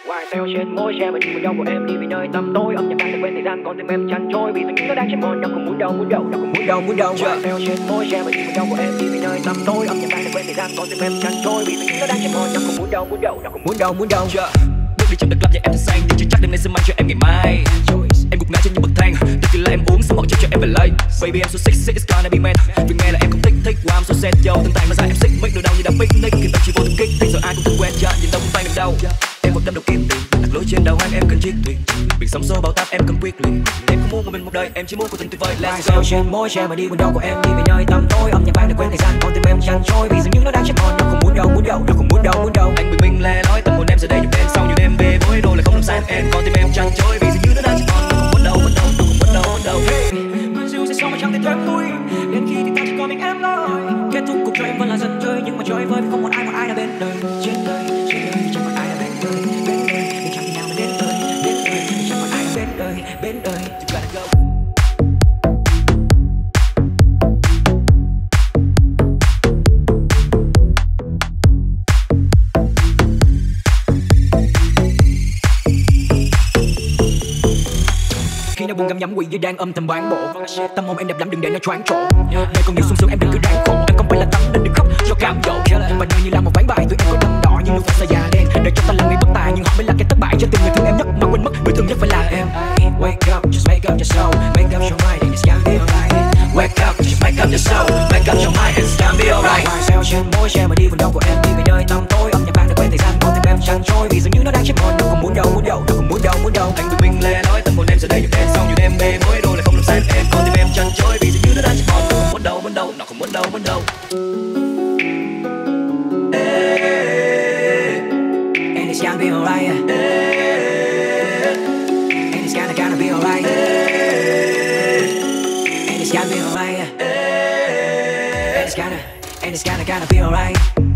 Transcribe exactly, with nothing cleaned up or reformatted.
Hoài theo trên môi che mà nhìn vào nhau của em đi về nơi tăm tối, âm nhạc đang để quên thời gian, con tim em chăn trôi vì dường như nó đang trên mòn, đâu không muốn đâu muốn đâu đâu không muốn đâu muốn đâu. Hoài theo trên môi che mà nhìn vào nhau của em đi về nơi tăm tối, âm nhạc đang để quên thời gian, con tim em chăn trôi vì dường như nó đang trên mòn, đâu không muốn đâu muốn đâu đâu không muốn đâu muốn đâu. Bước đi trong đất club và em thật xanh, nhưng chưa chắc đêm nay sẽ mang cho em ngày mai. Em gục ngã trên những bậc thang, Tequila em uống xong họ cho em về lấy. Baby em so sexy, it's gonna be man. Vì nghe là em không thích thích, wow I'm so sad yo. Từng tay mà ra em xích mích đồ đau như đã picnic, khi tâm chỉ vô thức kích thích rồi ai cũng thân quen cho nhìn đâu cũng tay được đâu. Em một đâm đầu kiếm tiền, đặt lối trên đầu anh em cần chiếc thuyền. Biển sóng xô bao táp em cần quyết liệt. Em không muốn một mình một đời, em chỉ muốn cuộc tình tuyệt vời. Let's go. Trên môi che mà đi buồn đau của em đi về nơi tăm tối, âm nhạc vang để quên thời gian, con tim em chăn trôi vì dường như nó đang trên mòn, đâu không muốn đâu muốn đâu đâu không muốn đâu muốn đâu. Anh bình minh lẻ loi tâm hồn em giờ đây nhịp đen sau nhiều đêm bê bối đôi lại không làm sao em, con tim em chăn trôi vì dường như nó đang trên mòn, đâu không muốn đâu muốn đâu đâu không muốn đâu muốn đâu. Mưa rượu sẽ xong mà chẳng thể thêm vui, đến khi thì ta chỉ còn mình em thôi. Kết thúc cuộc chơi em vẫn là dân chơi, nhưng mà chơi vơi vì không còn ai còn ai là bên đời. Trên đời trên đời chẳng còn ai là bên đời bên đời, mình chẳng thể nào mà đến đời đến đời, chẳng còn ai là bên đời bên đời. You gotta go. Khi nó buồn găm nhắm quỷ như đang âm thầm bán bộ, tâm hồn em đẹp lắm đừng để nó choáng trộn. Đây còn nhiều sung sướng em đừng cứ ráng khổ, em không phải là tắm nên đừng khóc cho cảm dỗ. Và đời như là một ván bài tụi em có đâm đỏ như luôn phải xa già đen, để cho ta là người bất tài nhưng họ mới là cái thất bại cho từng người thương em nhất mà quên mất người thương nhất phải là em. Wake up, just make up your soul, make up your mind and it's gonna be alright. Wake up, just make up your soul, make up your mind and it's gonna be alright. Hoài xeo trên môi che mà đi buồn đau của em đi về nơi tăm tối, âm nhạc vang để quên thời gian, con tim em chăn trôi vì dường như nó đang trên mòn, đâu không muốn đâu muốn đâu đâu không muốn đâu muốn đâu. Anh bình minh lẻ loi tâm hồn em giờ đây nhịp đen sau nhiều đêm bê bối đôi lại không làm sao em, con tim em chăn trôi vì dường như nó đang trên mòn, đâu không muốn đâu muốn đâu nào không muốn đâu muốn đâu. And it's gonna be alright. And it's gonna gonna be alright. And it's gonna be alright. And it's gonna and it's gonna gonna be alright.